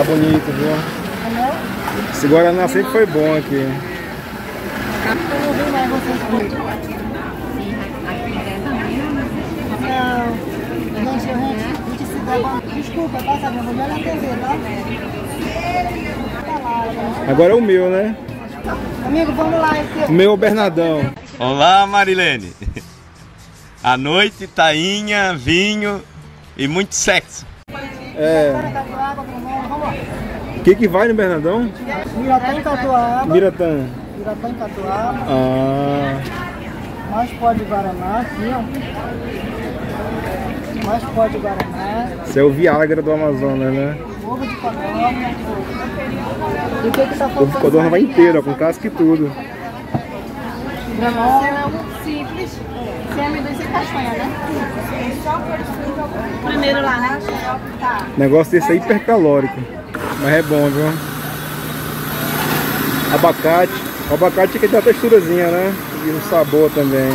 bonito, viu? Esse Guaraná sempre foi bom aqui. Desculpa, tá, Sabina? Vou olhar na TV, tá? Agora é o meu, né? Amigo, vamos lá. O meu é o Bernardão. Olá, Marilene. À noite, tainha, vinho e muito sexo. É. O que vai no Bernardão? Miratã em Catuaba. Miratã. Miratã em Catuaba. Ah. Mais pó de Guaraná aqui, ó. Mais pó de Guaraná. Esse é o Viagra do Amazonas, né? Ovo de codorna. E o que tá faltando? Ovo de codorna vai inteiro, ó, com casca e tudo. Granola. É algo simples. Sem amendoim, sem castanha, né? Primeiro lá, né? Tá. O negócio desse é hipercalórico. Mas é bom, viu? Abacate. O abacate que tem a texturazinha, né? E o sabor também.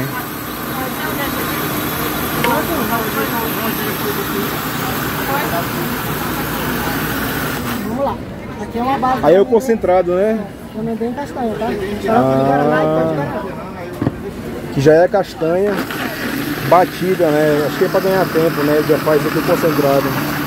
Vamos lá. Aqui é uma base. Aí é o concentrado, né? Amendoim e castanha, tá? Xarope de Guaraná e pó de Guaraná. Que já é castanha batida, né? Acho que é pra ganhar tempo, né? Já faz aqui concentrado.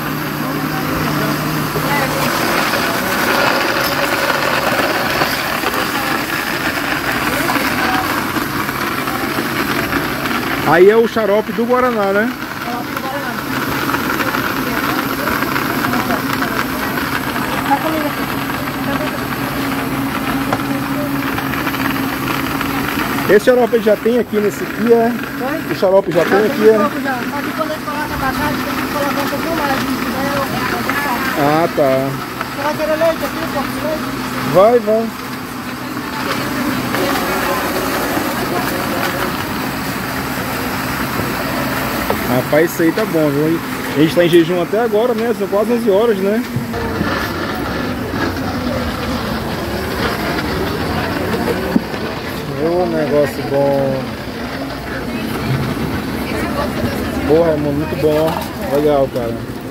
Aí é o xarope do Guaraná, né? Esse xarope já tem aqui nesse aqui, é? Oi? O xarope já tem aqui, é? Só que quando a gente coloca abacate, tem que colocar um pouquinho mais de mel. Ah, tá. Você vai querer leite aqui, um pouco de leite? Vai, vai. Rapaz, isso aí tá bom, viu? A gente tá em jejum até agora, né? São quase 11 horas, né? Ô, negócio bom. Porra, mano, muito bom. Legal, cara.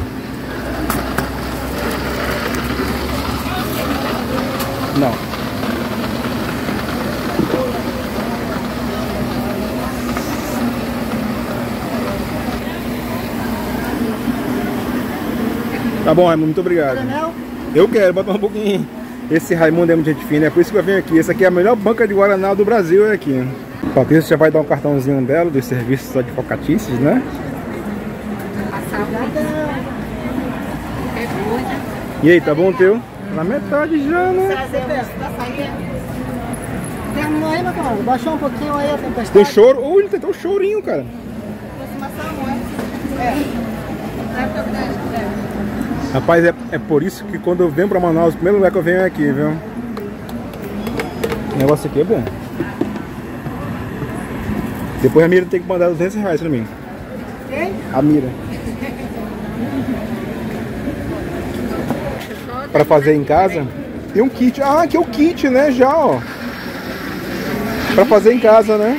Não. Tá bom, Raimundo, muito obrigado. Eu quero, bota um pouquinho. Esse Raimundo é muito gente fina, é por isso que eu venho aqui. Essa aqui é a melhor banca de Guaraná do Brasil, é aqui. A Patrícia já vai dar um cartãozinho dela dos serviços advocatícios, né? E aí, tá bom o teu? Na metade já, né? Terminou aí, meu camarada? Baixou um pouquinho aí a tempestade. Tem choro? Ou ele tem até um chorinho, cara. Rapaz, é por isso que quando eu venho pra Manaus, o primeiro lugar que eu venho é aqui, viu? O negócio aqui é bom. Depois a Mira tem que mandar R$200 pra mim. Quem? A Mira. Pra fazer em casa. Tem um kit. Ah, aqui é o kit, né? Já, ó. Pra fazer em casa, né?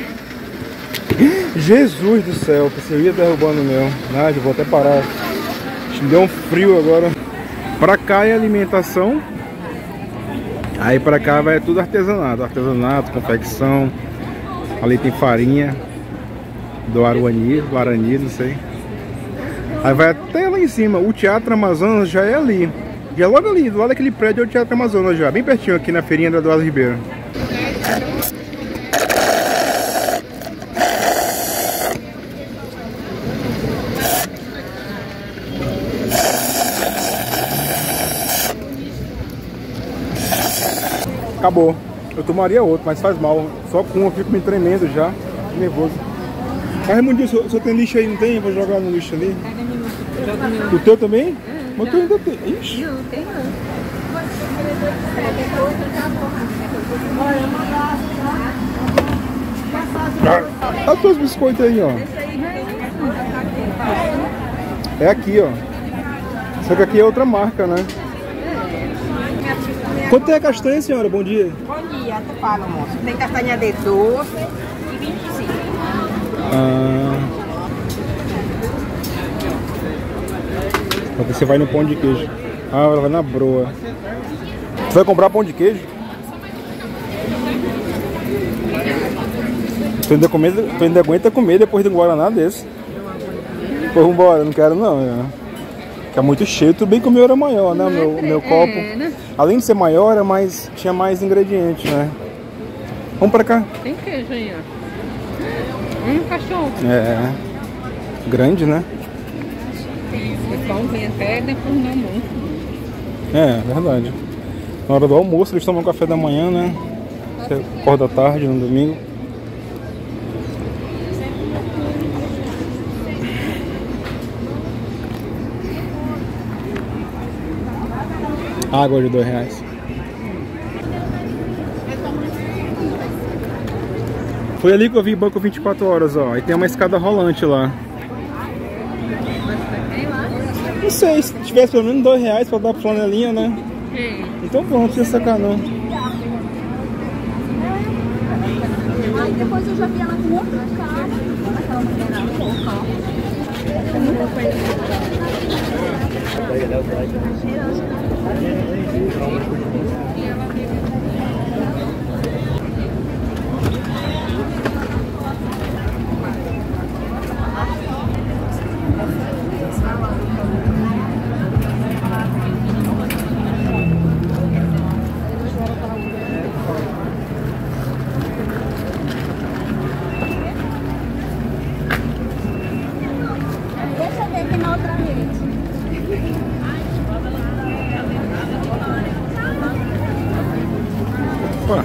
Jesus do céu, que você ia derrubando o meu. Ah, eu vou até parar. Me deu um frio agora. Pra cá é alimentação. Aí pra cá vai tudo artesanato. Artesanato, confecção. Ali tem farinha do Aruani, Guarani, não sei. Aí vai até lá em cima. O Teatro Amazonas já é ali. Já é logo ali, do lado daquele prédio é o Teatro Amazonas já. Bem pertinho aqui na feirinha da Eduardo Ribeiro. Acabou. Eu tomaria outro, mas faz mal. Só com um eu fico me tremendo já. Nervoso. Ah, Raimundinho, você tem lixo aí, não tem? Vou jogar no lixo ali. O teu também? Mas o teu ainda tem. Ixi. Não, tem não. Olha os teus biscoitos aí, ó. É aqui, ó. Só que aqui é outra marca, né? Quanto é a castanha, senhora? Bom dia. Bom dia, tu fala, moço. Tem castanha de 12 e 25. Você vai no pão de queijo. Ah, ela vai na broa. Você vai comprar pão de queijo? Tu ainda aguenta comer depois de um guaraná desse? Pô, vambora, não quero não. Que é muito cheio, tudo bem que o meu era maior, né? O meu copo. Né? Além de ser maior, tinha mais ingredientes, né? Vamos pra cá. Tem queijo aí, ó. Cachorro. É. Grande, né? O pão vem até depois do almoço. É, verdade. Na hora do almoço eles tomam café da manhã, né? Você acorda tarde no domingo. Água de R$2. Foi ali que eu vi banco 24 horas, ó. Aí tem uma escada rolante lá. Não sei, se tivesse pelo menos R$2 pra dar flanelinha, né? Então pronto, não precisa sacar não. Aí depois eu já vi ela com outra cara. Aquela mulher deixa eu ver aqui na outra rede. Opa.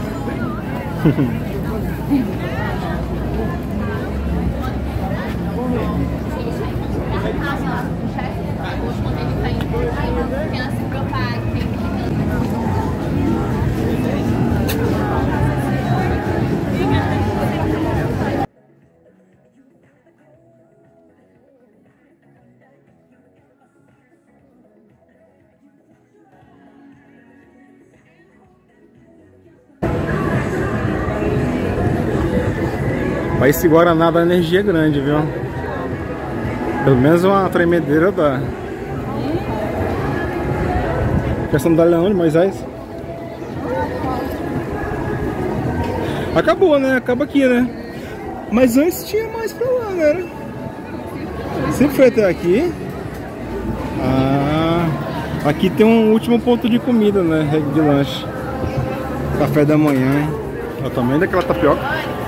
Mas esse Guaraná dá energia grande, viu? Pelo menos uma tremedeira dá. Questão da Leão de Moisés. Acabou, né? Acaba aqui, né? Mas antes tinha mais pra lá, né? Sempre foi até aqui. Ah, aqui tem um último ponto de comida, né? De lanche. Café da manhã. Olha o tamanho daquela tapioca.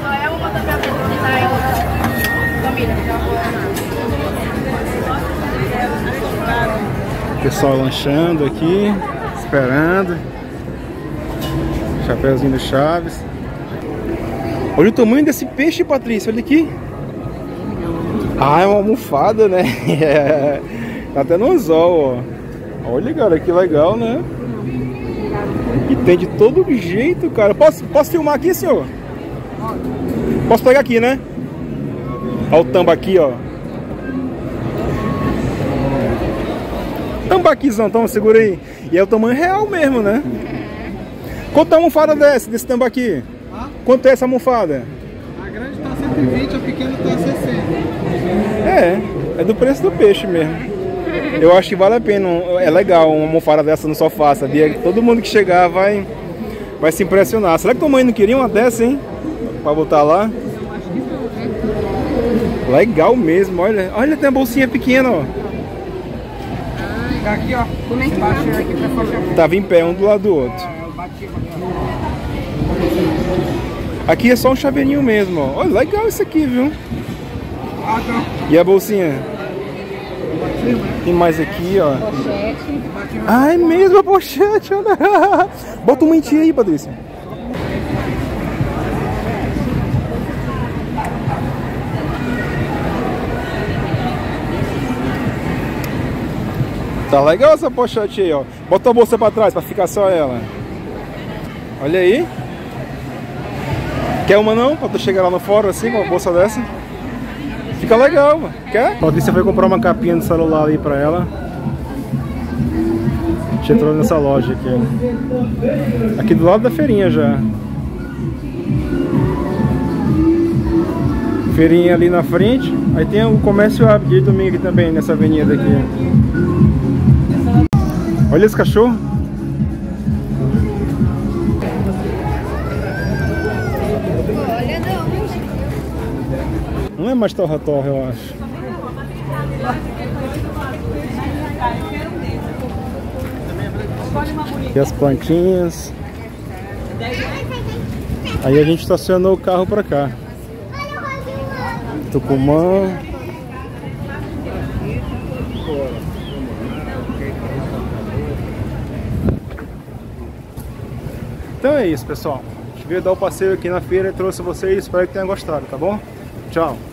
Pessoal lanchando aqui, esperando. Chapeuzinho do Chaves. Olha o tamanho desse peixe, Patrícia, olha aqui. Ah, é uma almofada, né? Tá até no anzol, ó. Olha, cara, que legal, né? E tem de todo jeito, cara. Posso filmar aqui, senhor? Posso pegar aqui, né? Olha o tambaqui, ó. Tambaquizão, toma, segura aí. E é o tamanho real mesmo, né? Quanto é a almofada desse tambaqui? Quanto é essa almofada? A grande tá 120, a pequena tá 60. É do preço do peixe mesmo. Eu acho que vale a pena, é legal uma almofada dessa no sofá, sabia? Todo mundo que chegar vai se impressionar. Será que tua mãe não queria uma dessa, hein? Pra botar lá? Legal mesmo, olha. Olha, tem uma bolsinha pequena, ó. Aqui, ó. Como é que baixou aqui pra fazer? Tava em pé, um do lado do outro. Aqui é só um chaveirinho mesmo, ó. Olha, legal isso aqui, viu? E a bolsinha? Tem mais aqui, ó. Pochete. Ah, é mesmo a pochete, olha. Bota uma em ti aí, Patrícia. Tá legal essa pochete aí, ó. Bota a bolsa pra trás pra ficar só ela. Olha aí. Quer uma não? Pra tu chegar lá no fórum assim com uma bolsa dessa? Fica legal, mano. Quer? Patrícia foi comprar uma capinha de celular ali pra ela. A gente entrou nessa loja aqui, ó. Aqui do lado da feirinha já. Feirinha ali na frente. Aí tem o comércio aberto de domingo aqui também, nessa avenida aqui. Olha esse cachorro. Olha, não. Não é mais torra-torra, eu acho. E as plantinhas. Aí a gente estacionou o carro pra cá. Tucumã. Então é isso, pessoal. A gente veio dar o passeio aqui na feira e trouxe vocês. Espero que tenham gostado, tá bom? Tchau.